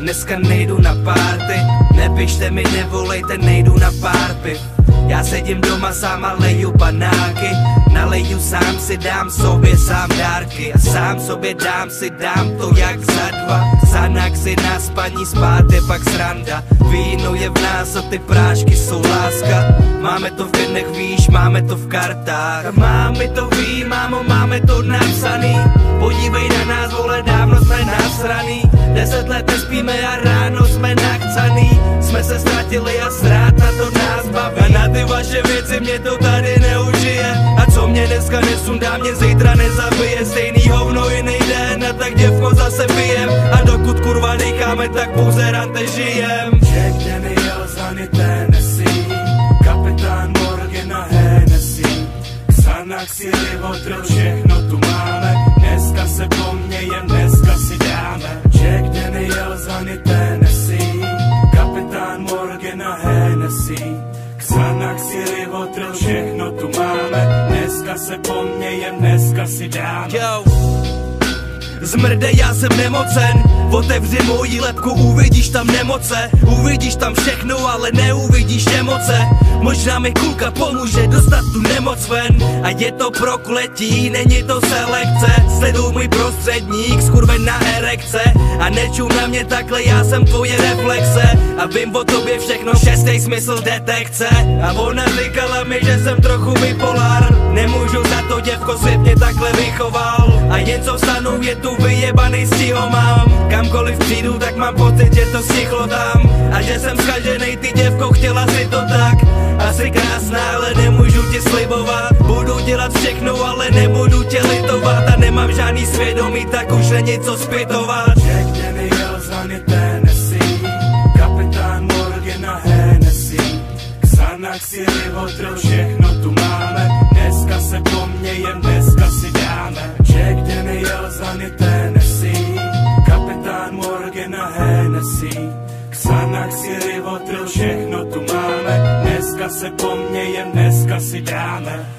dneska nejdu na párty. Nepište mi, nevolejte, nejdu na pár piv. Já sedím doma sám a leju panáky. Naleju sám si, dám sobě sám dárky. A sám sobě dám to jak za dva. Sanak si na spaní, spát je pak sranda. Víno je v nás a ty prášky jsou láska. Máme to v genech, víš, máme to v kartách. Mámi to ví, mámo, máme to napsaný. Podívej na nás, vole, dávno jsme nasraný. 10 let nespíme a ráno jsme nachcaný. Jsme se ztratili a ztráta to nás baví. A na ty vaše věci mě to tady neužije. A co mě dneska nesundá, mě zítra nezabije. Stejný hovno, jiný den a tak děvko zase pijem. A dokud kurva dýcháme, tak pouze rante žijem. Jack Daniels, Honey Tennessee, Kapitán Morgan a Hennessy, Xanax i Rivotril, všechno tu máme. Dneska se pomějem, dneska si dáme. Jack Daniels, Honey Tennessee, Kapitán Morgan a Hennessy, Xanax i Rivotril, všechno tu máme. Dneska se pomějem, dneska si dáme. Yo. Zmrde, já jsem nemocen. Otevři moji lebku, uvidíš tam nemoce. Uvidíš tam všechno, ale neuvidíš emoce. Možná mi kulka pomůže dostat tu nemoc ven. A je to prokletí, není to selekce. Sleduj můj prostředník, skurvená erekce. A nečum na mě takhle, já jsem tvoje reflexe. A vím o tobě všechno, 6. smysl detekce. A ona říkala mi, že jsem trochu bipolar. Nemůžu za to, děvko, svět mě takhle vychoval. A jen co vstanu, je tu vyjebaný, z ho mám. Kamkoliv přijdu, tak mám pocit, že to stichlo tam. A že jsem zkaženej, ty děvko, chtěla si to tak. Asi krásná, ale nemůžu ti slibovat. Budu dělat všechno, ale nebudu tě litovat. A nemám žádný svědomí, tak už není co zpytovat. Jack Daniels, Honey Tennessee, Kapitán Morgan a Hennessy, Xanax i Rivotril, všechno tu máme. Dneska se pomějem, dneska si dáme. Jack Daniels, Honey Tennessee, Kapitán Morgan a Hennessy, Xanax i Rivotril, všechno tu máme. Dneska se pomějem, dneska si dáme.